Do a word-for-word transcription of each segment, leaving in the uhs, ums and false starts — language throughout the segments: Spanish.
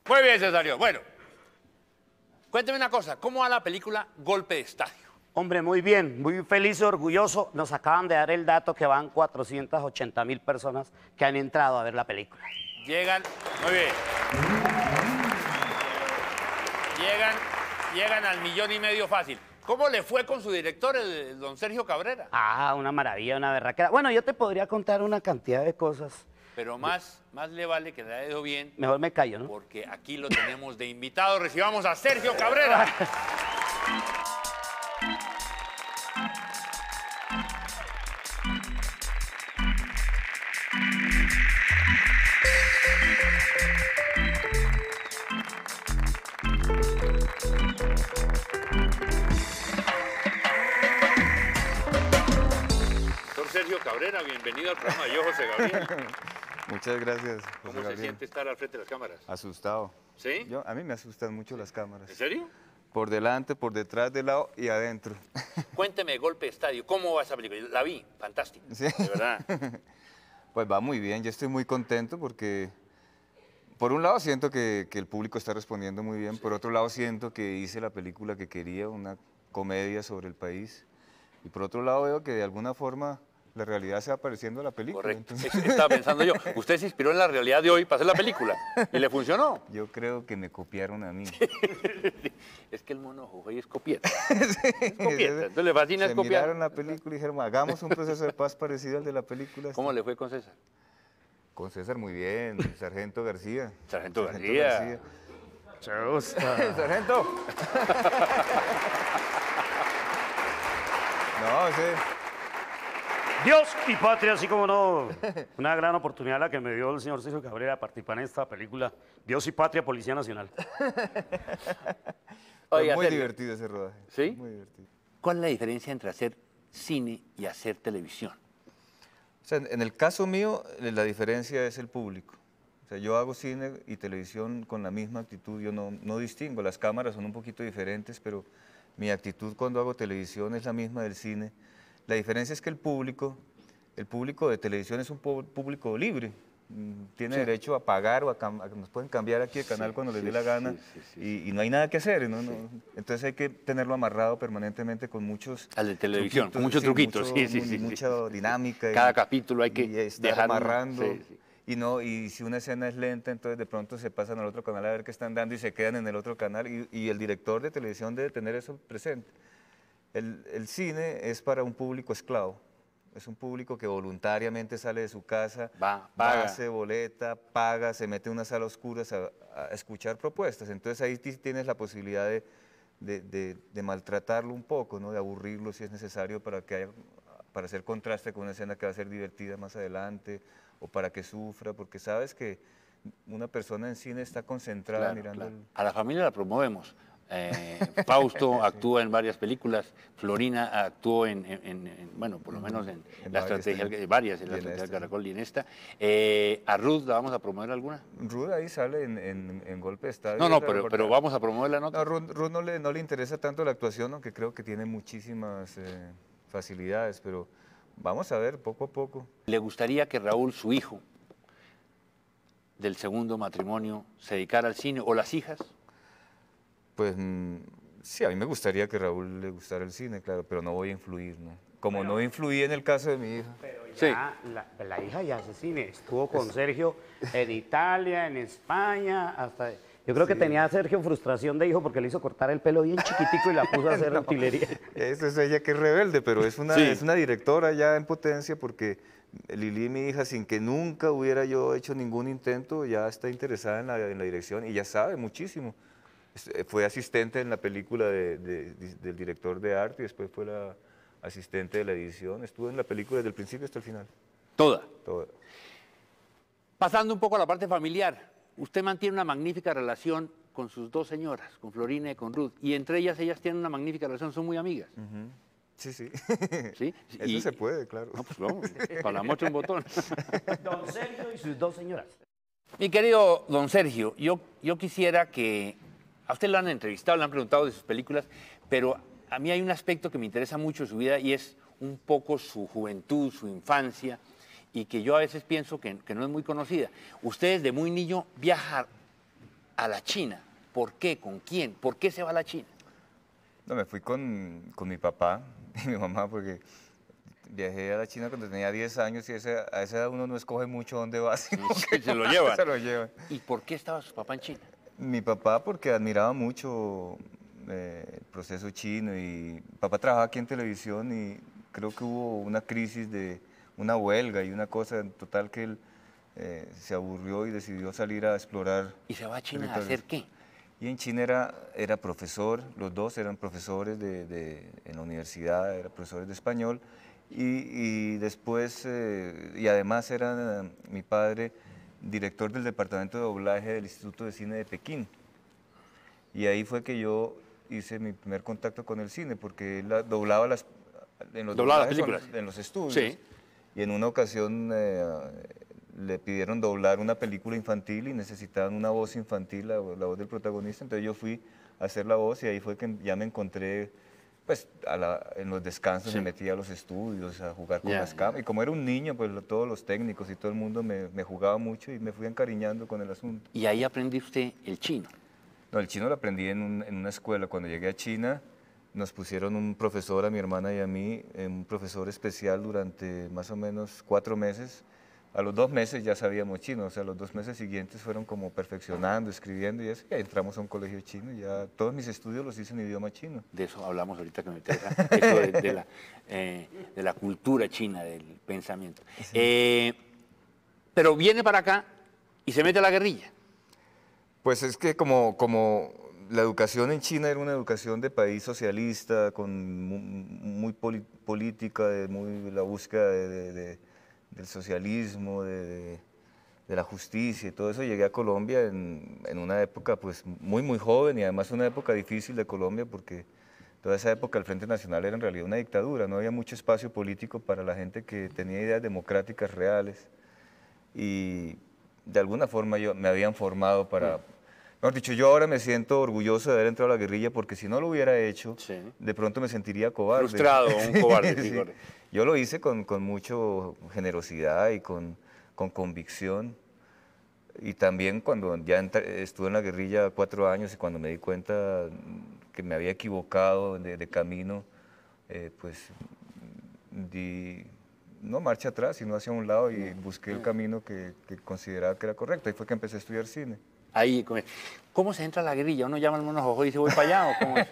Muy bien, Cesario. Bueno, cuénteme una cosa. ¿Cómo va la película Golpe de Estadio? Hombre, muy bien, muy feliz y orgulloso. Nos acaban de dar el dato que van cuatrocientas ochenta mil personas que han entrado a ver la película. Llegan, muy bien. Llegan, llegan al millón y medio fácil. ¿Cómo le fue con su director, el, el don Sergio Cabrera? Ah, una maravilla, una berraquera. Bueno, yo te podría contar una cantidad de cosas. Pero más, más le vale que le haya ido bien. Mejor me callo, ¿no? Porque aquí lo tenemos de invitado. Recibamos a Sergio Cabrera. Doctor Sergio Cabrera, bienvenido al programa Yo, José Gabriel. Muchas gracias, José ¿Cómo Gabriel. se siente estar al frente de las cámaras? Asustado. ¿Sí? Yo, a mí me asustan mucho las cámaras. ¿En serio? Por delante, por detrás, de lado y adentro. Cuénteme, Golpe de Estadio, ¿cómo va esa película? La vi, fantástico, Sí. de verdad. Pues va muy bien, yo estoy muy contento porque, por un lado siento que, que el público está respondiendo muy bien, por otro lado siento que hice la película que quería, una comedia sobre el país, y por otro lado veo que de alguna forma la realidad se va pareciendo a la película. Correcto. Entonces, Es- Estaba pensando yo, usted se inspiró en la realidad de hoy para hacer la película y le funcionó. yo creo que me copiaron a mí. Es que el mono Jujuy es copieta. Es copieta. Entonces le fascina Se es copiar. miraron la película y dijeron, hagamos un proceso de paz parecido al de la película. ¿Cómo le fue con César? Con César muy bien, Sargento García. Sargento García. Se gusta. ¡Sargento! No, sí. Dios y patria, así como no. Una gran oportunidad la que me dio el señor Sergio Cabrera a participar en esta película. Dios y patria, Policía Nacional. Fue Oiga, muy Sergio, divertido ese rodaje. ¿Sí? Muy divertido. ¿Cuál es la diferencia entre hacer cine y hacer televisión? O sea, en en el caso mío, eh, la diferencia es el público. O sea, yo hago cine y televisión con la misma actitud, yo no, no distingo, las cámaras son un poquito diferentes, pero mi actitud cuando hago televisión es la misma del cine. La diferencia es que el público, el público de televisión es un pu- público libre, mm, tiene Sí. derecho a pagar o a, cam- a- nos pueden cambiar aquí de canal Sí, cuando les sí, dé la gana sí, sí, sí, y, y no hay nada que hacer, ¿no? No, entonces hay que tenerlo amarrado permanentemente con muchos Al de televisión, con muchos truquitos, mucho- sí, sí, mu- sí, sí. mucha dinámica. Cada y- capítulo hay que y estar dejar una- amarrando. sí, sí. Y, no, y si una escena es lenta, entonces de pronto se pasan al otro canal a ver qué están dando y se quedan en el otro canal. Y, y el director de televisión debe tener eso presente. El, el cine es para un público esclavo. Es un público que voluntariamente sale de su casa, Va, paga. hace boleta, paga, se mete en una sala oscura a, a escuchar propuestas. Entonces ahí ti- tienes la posibilidad de, de- de- de maltratarlo un poco, ¿no? De aburrirlo si es necesario para, que haya, para hacer contraste con una escena que va a ser divertida más adelante o para que sufra, porque sabes que una persona en cine está concentrada Claro, mirando claro. el... A la familia la promovemos. Eh, Fausto actúa en varias películas, Florina actuó en, en- en- en, bueno, por lo menos en, En la varias estrategia, también. varias, en Y la en estrategia del esta, sí. Caracol y en esta. Eh, ¿A Ruth la vamos a promover alguna? Ruth ahí sale en, en- en Golpe de Estadio. No, no, es la pero, verdad. pero vamos a promoverla, ¿no? No, Ruth, Ruth no, le, no le interesa tanto la actuación, aunque creo que tiene muchísimas eh, facilidades, pero vamos a ver poco a poco. ¿Le gustaría que Raúl, su hijo, del segundo matrimonio, se dedicara al cine o las hijas? Pues mm, sí, a mí me gustaría que Raúl le gustara el cine, claro, pero no voy a influir, ¿no? Como no influí en el caso de mi hija. Sí. Ya, la, la hija ya hace cine. Estuvo con Sergio en Italia, en España, hasta... Yo creo que tenía Sergio frustración de hijo porque le hizo cortar el pelo bien chiquitico y la puso a hacer utilería. Esa es ella que es rebelde, pero es una, Sí. es una directora ya en potencia porque Lili, mi hija, sin que nunca hubiera yo hecho ningún intento, ya está interesada en la, en la dirección y ya sabe muchísimo. Es- eh, Fue asistente en la película de- de- de- del director de arte y después fue la asistente de la edición. Estuvo en la película desde el principio hasta el final. Toda. Todo. Pasando un poco a la parte familiar, usted mantiene una magnífica relación con sus dos señoras, con Florina y con Ruth, y entre ellas, ellas tienen una magnífica relación, son muy amigas. Ujú. Sí, sí. ¿Sí? Eso Y- se puede, claro. No, pues vamos, para la mocha un botón. Don Sergio y sus dos señoras. Mi querido don Sergio, yo, yo quisiera que... A usted lo han entrevistado, le han preguntado de sus películas, pero a mí hay un aspecto que me interesa mucho de su vida y es un poco su juventud, su infancia, y que yo a veces pienso que, que no es muy conocida. Usted desde muy niño viaja a la China. ¿Por qué? ¿Con quién? ¿Por qué se va a la China? No, me fui con, con mi papá y mi mamá porque viajé a la China cuando tenía diez años y ese- a esa edad uno no escoge mucho dónde va, sino que Se lo llevan. se lo llevan. ¿Y por qué estaba su papá en China? Mi papá porque admiraba mucho eh, el proceso chino y papá trabajaba aquí en televisión y creo que hubo una crisis de una huelga y una cosa en total que él eh, se aburrió y decidió salir a explorar. ¿Y se va a China a territorios. hacer qué? Y en China era, era profesor, los dos eran profesores de, de- en la universidad, eran profesores de español, y, y después, eh, y además era eh, mi padre director del departamento de doblaje del Instituto de Cine de Pekín. Y ahí fue que yo hice mi primer contacto con el cine, porque él la- doblaba las, en los, Doblaba las doblajes son- películas. en los estudios. Sí. Y en una ocasión eh, le pidieron doblar una película infantil y necesitaban una voz infantil, la, la voz del protagonista. Entonces yo fui a hacer la voz y ahí fue que ya me encontré, pues a la- en los descansos Sí. me metía a los estudios a jugar con Ya, las ya. cámaras. Y como era un niño, pues lo- todos los técnicos y todo el mundo me, me jugaba mucho y me fui encariñando con el asunto. Y ahí aprendí usted el chino. No, el chino lo aprendí en, un- en una escuela. Cuando llegué a China, nos pusieron un profesor, a mi hermana y a mí, eh, un profesor especial durante más o menos cuatro meses. A los dos meses ya sabíamos chino, o sea, los dos meses siguientes fueron como perfeccionando, escribiendo y eso. Y ahí entramos a un colegio chino y ya todos mis estudios los hice en idioma chino. De eso hablamos ahorita que me interesa, eso de, de la, eh, de la cultura china, del pensamiento. Eh, pero viene para acá y se mete a la guerrilla. Pues es que como, como la educación en China era una educación de país socialista, con mu- muy, poli- política, de muy, la búsqueda de- de- de- del socialismo, de, de- de la justicia y todo eso, llegué a Colombia en, en una época pues muy, muy joven y además una época difícil de Colombia porque toda esa época el Frente Nacional era en realidad una dictadura, no había mucho espacio político para la gente que tenía ideas democráticas reales y de alguna forma yo, me habían formado para... Mejor dicho, yo ahora me siento orgulloso de haber entrado a la guerrilla porque si no lo hubiera hecho, Sí. de pronto me sentiría cobarde. Frustrado, un cobarde, sí, Sí. correcto. Yo lo hice con, con mucha generosidad y con, con convicción. Y también cuando ya entré- estuve en la guerrilla cuatro años y cuando me di cuenta que me había equivocado de, de camino, eh, pues di, no marcha atrás, sino hacia un lado y busqué el camino que, que consideraba que era correcto. Ahí fue que empecé a estudiar cine. Ahí, come- ¿cómo se entra a la guerrilla? ¿Uno llama al mono y dice voy para allá o cómo es?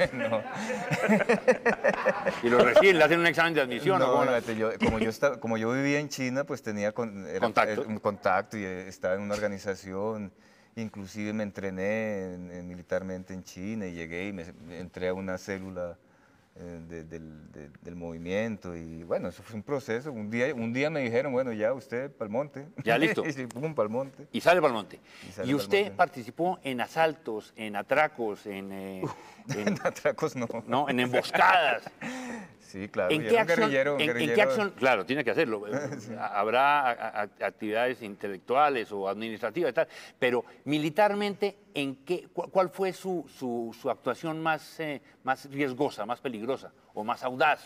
Y lo reciben, le hacen un examen de admisión o No, cómo la- fíjate, yo- como, yo estaba, como yo vivía en China, pues tenía con- era- Contacto. eh, un contacto y eh, estaba en una organización, inclusive me entrené en- en militarmente en China y llegué y me, me entré a una célula eh, de- del, de- del movimiento y bueno, eso fue un proceso. Un día, un día me dijeron, bueno, ya usted pal monte. Ya, listo. Y sí, pum, pal monte. Y sale para el monte. Y sale Y pa'l usted monte. participó en asaltos, en atracos, en, eh, en- En atracos no. ¿no? en emboscadas. Sí, claro. ¿En yo qué, era un acción, guerrillero, un en- en qué guerrillero. acción? Claro, tiene que hacerlo. Habrá a- a- actividades intelectuales o administrativas y tal, pero militarmente, ¿en qué, cu- ¿cuál fue su, su- su actuación más, eh, más riesgosa, más peligrosa o más audaz?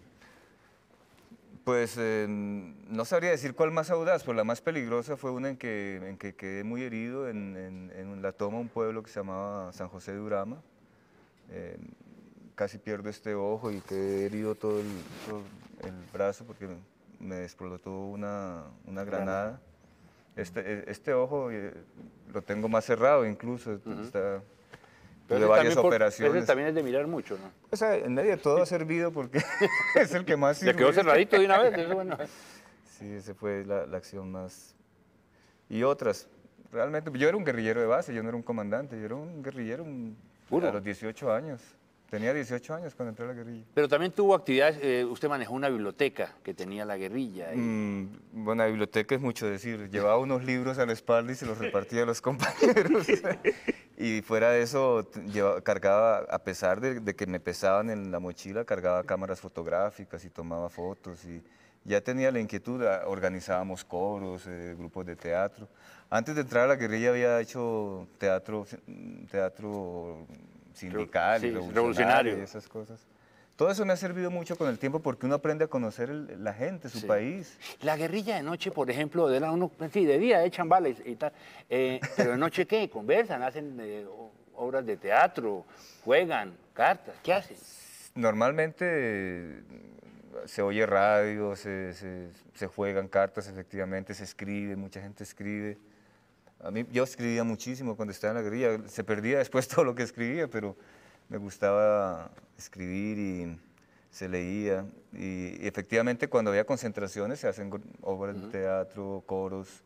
Pues eh, no sabría decir cuál más audaz, pero la más peligrosa fue una en que, en que quedé muy herido en, en- en la toma de un pueblo que se llamaba San José de Urama. Eh, casi pierdo este ojo y quedé herido todo el, todo el brazo porque me explotó una, una granada. Este, eh, este ojo eh, lo tengo más cerrado incluso, está, tuve ese varias también por- operaciones. ese también es de mirar mucho, ¿no? O sea, en medio de todo ha servido porque es el que más Le quedó sirve. cerradito de una vez, eso bueno. Sí, esa fue la, la acción más... Y otras, realmente, yo era un guerrillero de base, yo no era un comandante, yo era un guerrillero un- Puro. a los dieciocho años. Tenía dieciocho años cuando entré a la guerrilla. Pero también tuvo actividades, eh, usted manejó una biblioteca que tenía la guerrilla. y- Mm, bueno, la biblioteca es mucho decir, llevaba unos libros a la espalda y se los repartía a los compañeros. Y fuera de eso, t- lleva- cargaba, a pesar de, de que me pesaban en la mochila, cargaba cámaras fotográficas y tomaba fotos. Y ya tenía la inquietud, ah, organizábamos coros, eh, grupos de teatro. Antes de entrar a la guerrilla había hecho teatro, teatro sindical, Sí, y revolucionario, revolucionario. y esas cosas. todo eso me ha servido mucho con el tiempo porque uno aprende a conocer el- la gente, su Sí. país. La guerrilla de noche, por ejemplo, de la uno, sí, de día echan balas y tal, eh, pero de noche ¿qué? Conversan, hacen eh, o- obras de teatro, juegan, cartas, ¿qué hacen? Normalmente eh, se oye radio, se, se- se juegan cartas, efectivamente, se escribe, mucha gente escribe. A mí, yo escribía muchísimo cuando estaba en la guerrilla, se perdía después todo lo que escribía, pero me gustaba escribir y se leía. Y, y efectivamente cuando había concentraciones se hacen gr- obras de teatro, coros,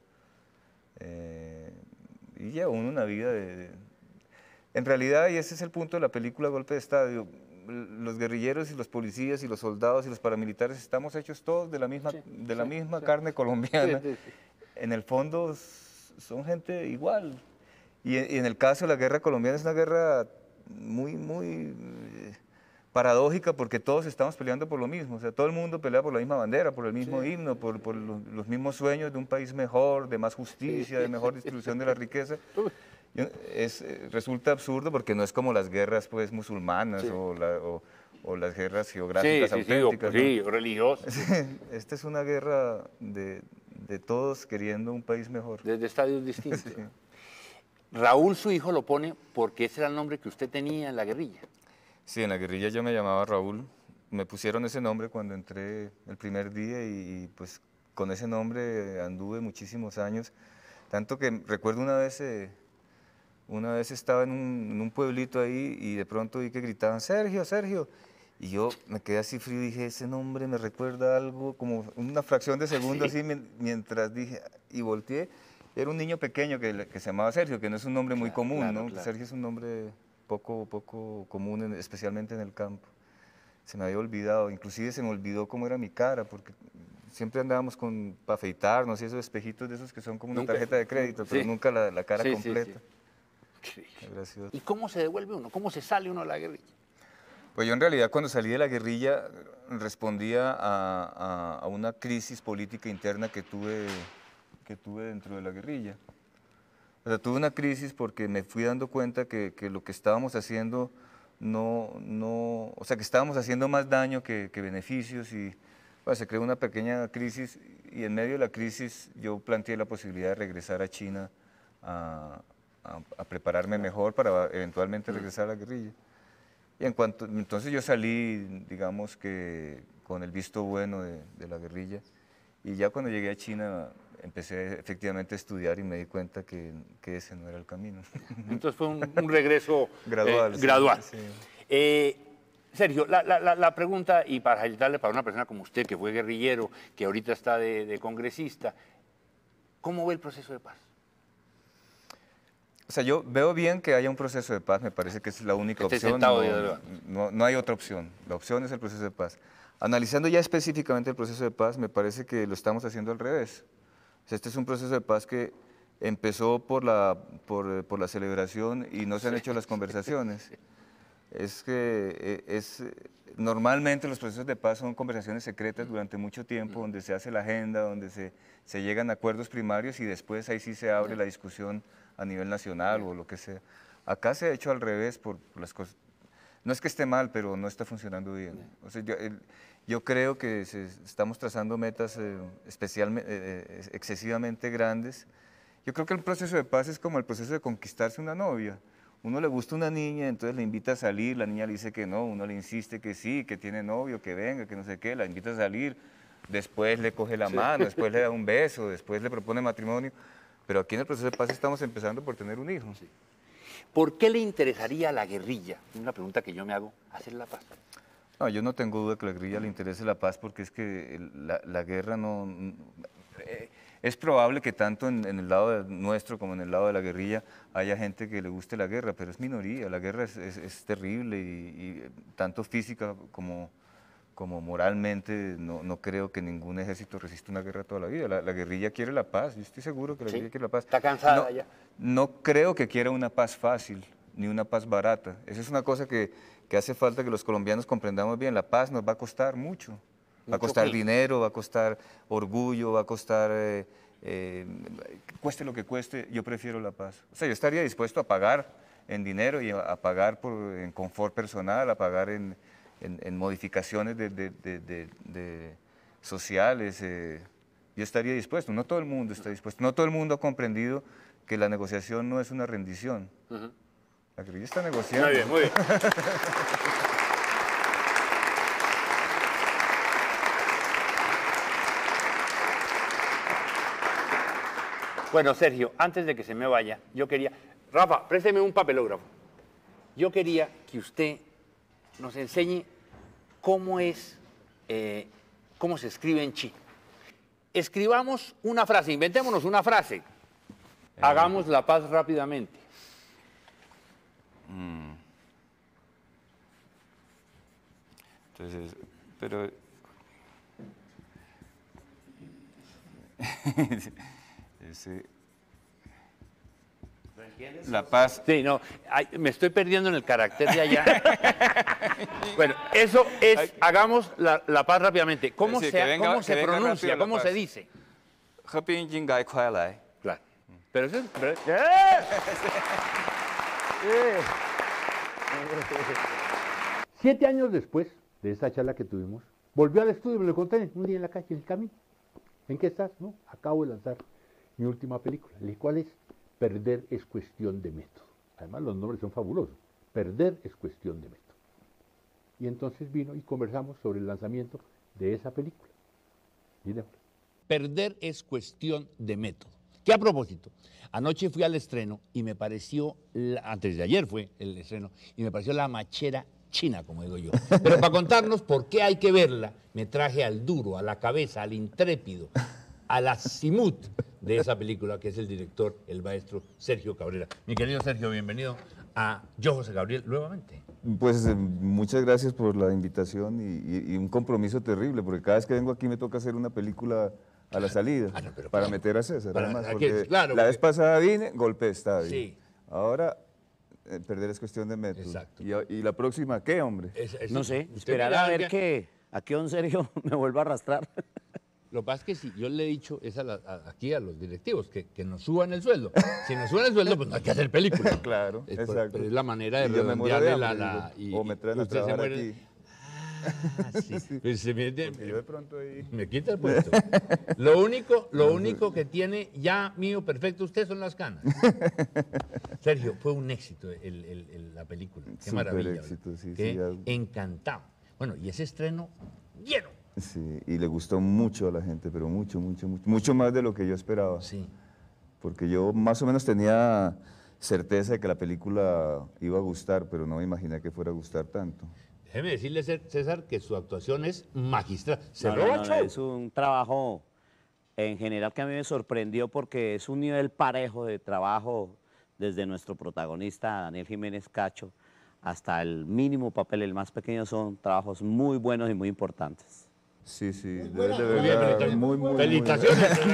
eh, y lleva uno una vida de, de- En realidad, y ese es el punto de la película Golpe de Estado, l- los guerrilleros y los policías y los soldados y los paramilitares estamos hechos todos de la misma, Sí, de la sí, misma sí. carne colombiana. Sí, sí, sí. En el fondo s- son gente igual. Y, e- y en el caso de la guerra colombiana es una guerra muy, muy eh, paradójica porque todos estamos peleando por lo mismo. O sea, todo el mundo pelea por la misma bandera, por el mismo Sí, himno, por, por los, los mismos sueños de un país mejor, de más justicia, de mejor distribución de la riqueza. Uy. Yo- Es, eh, resulta absurdo porque no es como las guerras pues, musulmanas Sí. o, la- o- o las guerras Sí, geográficas sí, sí, o- auténticas. ¿no? sí, religiosos, Esta es una guerra de, de todos queriendo un país mejor. desde estadios distintos. Sí. Raúl, su hijo, lo pone porque ese era el nombre que usted tenía en la guerrilla. Sí, en la guerrilla yo me llamaba Raúl. Me pusieron ese nombre cuando entré el primer día y, y, pues con ese nombre anduve muchísimos años. Tanto que recuerdo una vez, eh, una vez estaba en un, en un pueblito ahí y de pronto vi que gritaban, Sergio, Sergio. Y yo me quedé así frío y dije, ese nombre me recuerda algo, como una fracción de segundo Sí. así, mien- mientras dije, y volteé. Era un niño pequeño que, le- que se llamaba Sergio, que no es un nombre muy Claro, común, claro, ¿no? claro. Sergio es un nombre poco, poco común, en- especialmente en el campo. Se me había olvidado, inclusive se me olvidó cómo era mi cara, porque siempre andábamos con, para afeitarnos y esos espejitos de esos que son como una Nunca- tarjeta de crédito, pero sí. nunca la, la cara Sí, sí, completa. sí. Qué gracioso. ¿Y cómo se devuelve uno? ¿Cómo se sale uno de la guerrilla? Pues yo en realidad cuando salí de la guerrilla respondía a, a- a una crisis política interna que tuve, que tuve dentro de la guerrilla. O sea, tuve una crisis porque me fui dando cuenta que, que lo que estábamos haciendo no, no, o sea, que estábamos haciendo más daño que, que beneficios y bueno, se creó una pequeña crisis y en medio de la crisis yo planteé la posibilidad de regresar a China a, a- a prepararme mejor para eventualmente regresar a la guerrilla. Y en cuanto, entonces yo salí, digamos que con el visto bueno de, de la guerrilla y ya cuando llegué a China empecé efectivamente a estudiar y me di cuenta que, que ese no era el camino. Entonces fue un, un regreso Gradual, eh, sí, gradual. sí. Eh, Sergio, la, la- la- la pregunta, y para facilitarle para una persona como usted, que fue guerrillero, que ahorita está de, de congresista, ¿cómo ve el proceso de paz? O sea, yo veo bien que haya un proceso de paz, me parece que es la única Que esté opción. sentado No, ahí arriba. no- no hay otra opción. La opción es el proceso de paz. Analizando ya específicamente el proceso de paz, me parece que lo estamos haciendo al revés. O sea, este es un proceso de paz que empezó por la, por, por la celebración y no se han hecho las conversaciones. Es que eh, es, eh, normalmente los procesos de paz son conversaciones secretas durante mucho tiempo, donde se hace la agenda, donde se, se llegan a acuerdos primarios y después ahí sí se abre la discusión a nivel nacional o lo que sea. Acá se ha hecho al revés por, por las cosas. No es que esté mal, pero no está funcionando bien. O sea, yo, el- yo creo que se- estamos trazando metas eh, especialme- eh, eh, excesivamente grandes. Yo creo que el proceso de paz es como el proceso de conquistarse una novia. Uno le gusta una niña, entonces le invita a salir, la niña le dice que no, uno le insiste que sí, que tiene novio, que venga, que no sé qué, la invita a salir, después le coge la mano, después le da un beso, después le propone matrimonio. Pero aquí en el proceso de paz estamos empezando por tener un hijo. ¿Por qué le interesaría a la guerrilla? Es una pregunta que yo me hago, hacer la paz. No, yo no tengo duda que a la guerrilla le interese la paz porque es que el- la, la guerra no... n- eh, es probable que tanto en, en el lado de- nuestro como en el lado de la guerrilla haya gente que le guste la guerra, pero es minoría. La guerra es, es- es terrible y, y, eh, tanto física como, como moralmente no, no creo que ningún ejército resista una guerra toda la vida. La, la guerrilla quiere la paz, yo estoy seguro que la Sí, guerrilla quiere la paz. está cansada No- ya. No creo que quiera una paz fácil ni una paz barata. Esa es una cosa que, que hace falta que los colombianos comprendamos bien. La paz nos va a costar mucho. Va a ¿Mucho costar qué? dinero, va a costar orgullo, va a costar, eh, eh, cueste lo que cueste, yo prefiero la paz. O sea, yo estaría dispuesto a pagar en dinero y a, a pagar por, en confort personal, a pagar en, en, en modificaciones de, de, de, de, de sociales, eh, yo estaría dispuesto. No todo el mundo está dispuesto. No todo el mundo ha comprendido que la negociación no es una rendición. Uh-huh. La guerrilla está negociando. Muy bien, muy bien. Bueno, Sergio, antes de que se me vaya, yo quería... Rafa, présteme un papelógrafo. Yo quería que usted nos enseñe cómo es, eh, cómo se escribe en chino. Escribamos una frase, inventémonos una frase. Eh. Hagamos la paz rápidamente. Mm. Entonces, pero... Ese... La paz. Sí, no, ay, me estoy perdiendo en el carácter de allá. Bueno, eso es, hagamos la, la paz rápidamente. ¿Cómo sí, se, venga, ¿cómo se pronuncia? ¿Cómo se dice? Claro. Pero eso es... Pero... Siete años después de esa charla que tuvimos, volvió al estudio y me lo conté un día en la calle, en el camino. ¿En qué estás? No, acabo de lanzar mi última película. Le dije, ¿cuál es? Perder es cuestión de método. Además, los nombres son fabulosos. Perder es cuestión de método. Y entonces vino y conversamos sobre el lanzamiento de esa película. Mira. Perder es cuestión de método. Que a propósito, anoche fui al estreno y me pareció, la, antes de ayer fue el estreno, y me pareció la machera china, como digo yo. Pero para contarnos por qué hay que verla, me traje al duro, a la cabeza, al intrépido, al azimut de esa película, que es el director, el maestro Sergio Cabrera. Mi querido Sergio, bienvenido a Yo, José Gabriel, nuevamente. Pues eh, muchas gracias por la invitación y, y, y un compromiso terrible, porque cada vez que vengo aquí me toca hacer una película a la salida, ah, no, pero, para meter a César, para, además, porque claro, la porque... vez pasada vine, golpe de estadio. Sí. Ahora... Eh, perder es cuestión de método. Exacto. ¿Y, y la próxima qué, hombre? Es, es, no sé, esperar a ver que aquí don Sergio me vuelva a arrastrar. Lo que pasa es que si yo le he dicho es a la, a, aquí a los directivos que, que nos suban el sueldo. Si nos suban el sueldo, pues no hay que hacer película. Claro, es exacto. Por, pero es la manera de redondearle la... la y, o me traen a trabajar aquí. Ah, sí. Sí. Pues se me, de, yo de pronto ahí... me quita el puesto. Lo único, lo único que tiene ya mío perfecto usted son las canas. Sergio, fue un éxito el, el, el, la película. Qué Super maravilla. Éxito, sí, Qué sí, ya... encantado. Bueno, y ese estreno lleno. Sí, y le gustó mucho a la gente, pero mucho, mucho, mucho. Mucho más de lo que yo esperaba. Sí. Porque yo más o menos tenía certeza de que la película iba a gustar, pero no me imaginé que fuera a gustar tanto. Déjeme decirle, César, que su actuación es magistral. Se no, no, no, no, es un trabajo en general que a mí me sorprendió porque es un nivel parejo de trabajo desde nuestro protagonista, Daniel Jiménez Cacho, hasta el mínimo papel, el más pequeño, son trabajos muy buenos y muy importantes. Sí, sí, de, buena, de muy verdad, bien, muy, muy, felicitaciones. Muy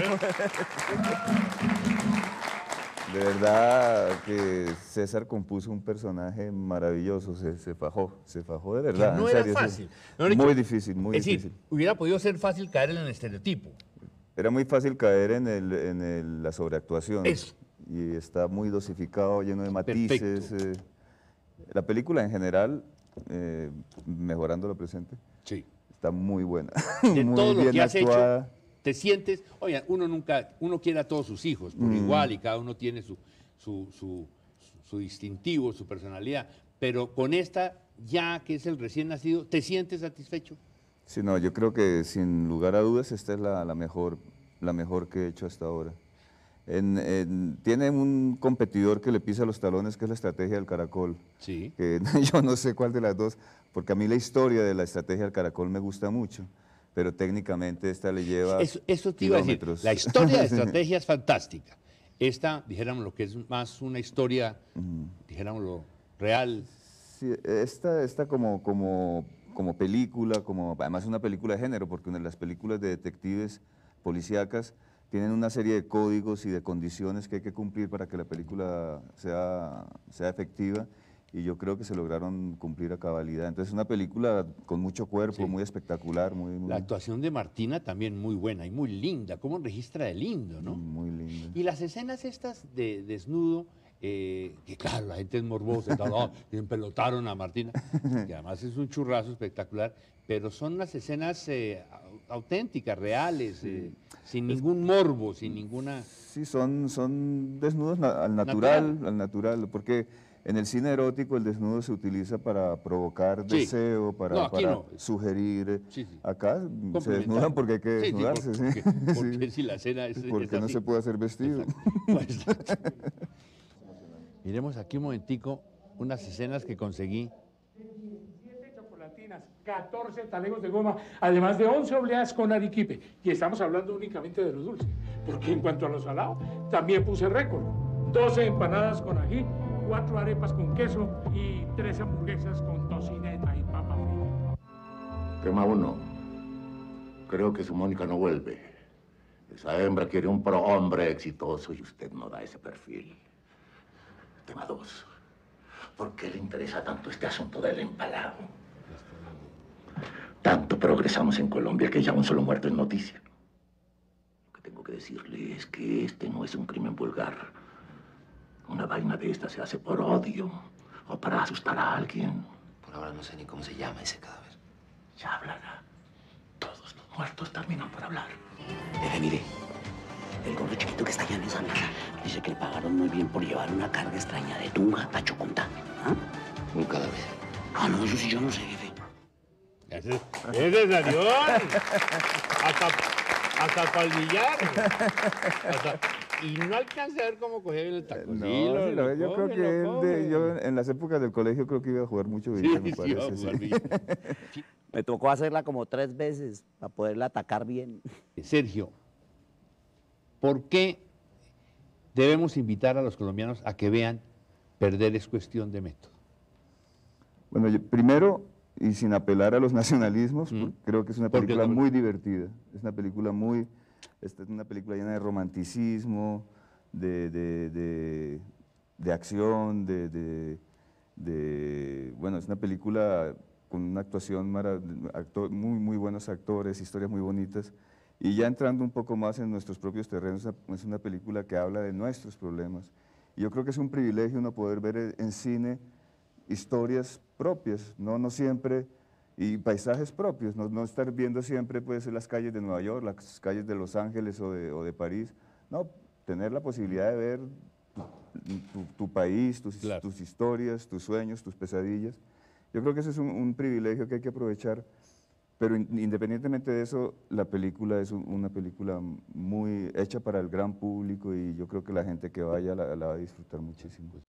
de verdad que César compuso un personaje maravilloso, se, se fajó, se fajó de verdad. Que no en era serio, fácil. No, muy difícil, muy es difícil. Decir, hubiera podido ser fácil caer en el estereotipo. Era muy fácil caer en, el, en el, la sobreactuación. Eso. Y está muy dosificado, lleno de matices. Eh, la película en general, eh, mejorando lo presente, sí. Está muy buena. De muy todo lo bien que has actuada. hecho, te sientes, oigan, uno nunca, uno quiere a todos sus hijos por mm. igual y cada uno tiene su, su, su, su distintivo, su personalidad, pero con esta, ya que es el recién nacido, ¿te sientes satisfecho? Sí, no, yo creo que sin lugar a dudas esta es la, la, mejor, la mejor que he hecho hasta ahora. En, en, tiene un competidor que le pisa los talones, que es la estrategia del caracol. Sí. Que yo no sé cuál de las dos, porque a mí la historia de la estrategia del caracol me gusta mucho, pero técnicamente esta le lleva Eso, eso te iba a decir, la historia de estrategia es fantástica. Esta, dijéramos lo que es más una historia, mm. dijéramos lo real. Sí, esta, esta como, como, como película, como, además es una película de género, porque una de las películas de detectives policíacas tienen una serie de códigos y de condiciones que hay que cumplir para que la película sea, sea efectiva, y yo creo que se lograron cumplir a cabalidad. Entonces es una película con mucho cuerpo, sí. Muy espectacular. Muy, muy... La actuación de Martina también muy buena y muy linda, cómo registra de lindo, ¿no? Muy linda. Y las escenas estas de desnudo, eh, que claro, la gente es morbosa, y tal, oh, y empelotaron a Martina, que además es un churrazo espectacular, pero son las escenas eh, au- auténticas, reales, eh, sin ningún morbo, sin ninguna... Sí, son, son desnudos na- al natural, Natural. al natural, porque en el cine erótico el desnudo se utiliza para provocar Sí. deseo, para, No, aquí para no. sugerir. eh, Sí, sí. Acá se Complementar. desnudan porque hay que Sí, sí, desnudarse. porque, sí. porque Sí. si la escena es, Porque es no así. se puede hacer vestido. Exacto. Miremos aquí un momentico unas escenas que conseguí. diecisiete chocolatinas, catorce talegos de goma, además de once obleas con arequipe. Y estamos hablando únicamente de lo dulce, porque en cuanto a lo salado, también puse récord. doce empanadas con ají, cuatro arepas con queso y tres hamburguesas con tocineta y papa frita. Tema uno. Creo que su Mónica no vuelve. Esa hembra quiere un prohombre exitoso y usted no da ese perfil. Tema dos. ¿Por qué le interesa tanto este asunto del empalado? Tanto progresamos en Colombia que ya un solo muerto es noticia. Lo que tengo que decirle es que este no es un crimen vulgar. Una vaina de esta se hace por odio o para asustar a alguien. Por ahora no sé ni cómo se llama ese cadáver. Ya hablará. Todos los muertos terminan por hablar. Jefe, mire, el gordo chiquito que está allá en esa mesa dice que le pagaron muy bien por llevar una carga extraña de Tunja a Chocontá. ¿Ah? Un cadáver. Ah, no, eso sí yo no sé, jefe. Ese, ese es avión. Hasta, hasta para el billar. Hasta- y no alcancé a ver cómo coger el taco. No, Sí, lo- sí, lo la- yo creo coge, que lo él, de- coge. yo en las épocas del colegio creo que iba a jugar mucho Sí, billar, me sí, parece. iba a sí. jugar billar. Me tocó hacerla como tres veces para poderla atacar bien. Sergio, ¿por qué debemos invitar a los colombianos a que vean Perder es cuestión de método? Bueno, yo- primero, y sin apelar a los nacionalismos, Mm. porque creo que es una Porque película no- muy divertida. Es una película muy, esta es una película llena de romanticismo, de, de, de- de acción, de, de- de- bueno, es una película con una actuación mara- actor- muy, muy buenos actores, historias muy bonitas. Y ya entrando un poco más en nuestros propios terrenos, es una- es una película que habla de nuestros problemas. Y yo creo que es un privilegio uno poder ver en cine historias propias, no, no siempre, y paisajes propios, no, no estar viendo siempre pues, las calles de Nueva York, las calles de Los Ángeles o de, o de París, no, tener la posibilidad de ver tu, tu- tu país, tus, Claro. tus historias, tus sueños, tus pesadillas. Yo creo que ese es un, un privilegio que hay que aprovechar, pero in- independientemente de eso, la película es un- una película muy hecha para el gran público y yo creo que la gente que vaya la, la va a disfrutar muchísimo.